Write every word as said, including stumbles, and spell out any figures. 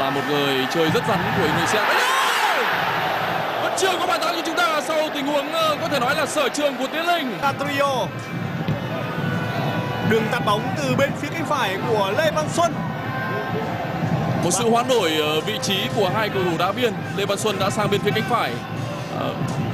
là một người chơi rất rắn của Indonesia. Vẫn chưa có bàn thắng cho chúng ta sau tình huống có thể nói là sở trường của Tiến Linh. Trio. Đường tạt bóng từ bên phía cánh phải của Lê Văn Xuân. Một sự hoán đổi vị trí của hai cầu thủ đá biên. Lê Văn Xuân đã sang bên phía cánh phải.